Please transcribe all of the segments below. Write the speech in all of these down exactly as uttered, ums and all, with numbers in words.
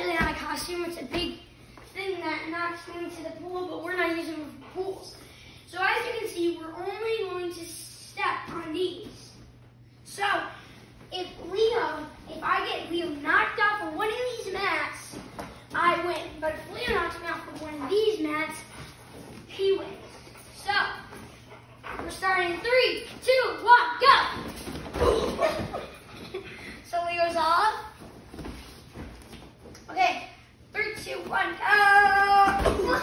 actually not a costume. It's a big thing that knocks me into the pool, but we're not using them for pools. So as you can see, we're only going to step on these. So if Leo, if I get Leo knocked off of one of these mats, I win. But if Leo knocks me off of one of these mats, he wins. So we're starting in three, two, one, go. So Leo's off. Okay, three, two, one, go.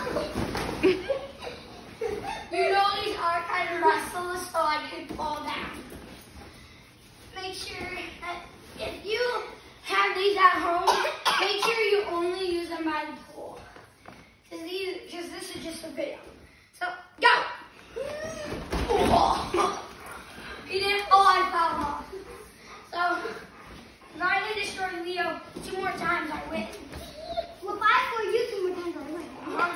You know these are kind of restless, so I could fall down. Make sure that if you have these at home, make sure you only use them by the pool. Because these, because this is just a video. So, go! Oh. He didn't, oh, I fell off. So, if I can destroy Leo two more times, I win. Well, if I score you two more times, I win. Uh-huh.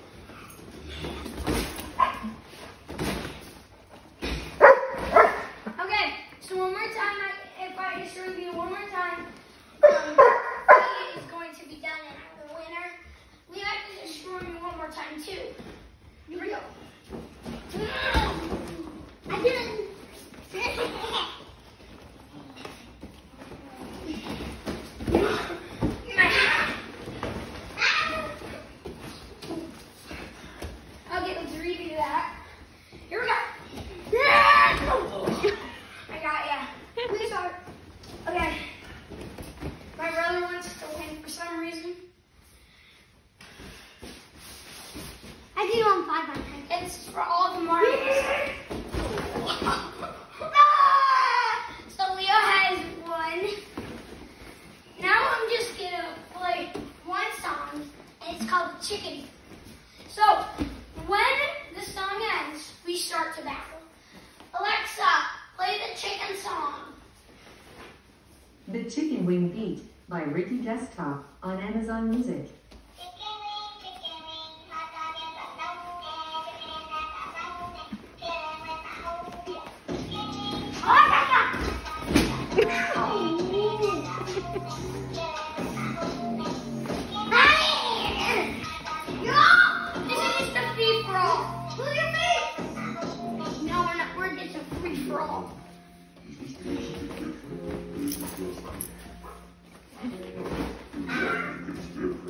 Okay, so one more time, I, if I destroy Leo one more time, um, he is going to be done and I'm the winner. Leo has to destroy me one more time too. Here we go. I didn't. Okay, let's redo that. Here we go. I got ya. Please start. Okay. My brother wants to win for some reason. I did on five by ten. It's for all the marbles. So Leo has one. Now I'm just gonna play one song, and it's called Chicken. So when the song ends, we start to battle. Alexa, play the chicken song. The Chicken Wing Beat by Ricky Desktop on Amazon Music.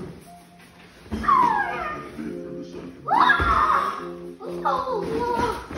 Oh, no.